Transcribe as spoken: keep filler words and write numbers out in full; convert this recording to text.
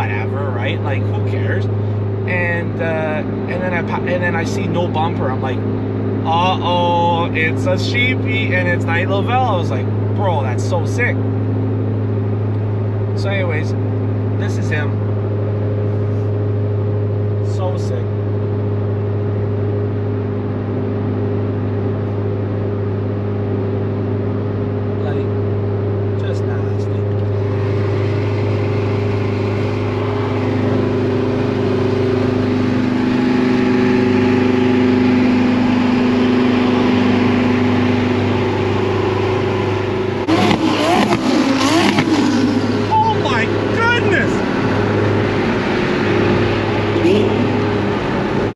whatever, right? Like, who cares? And uh, and then I and then I see no bumper. I'm like, uh oh, it's a Sheepey and it's not Lovell. I was like, bro, that's so sick. So, anyways, this is him. So sick.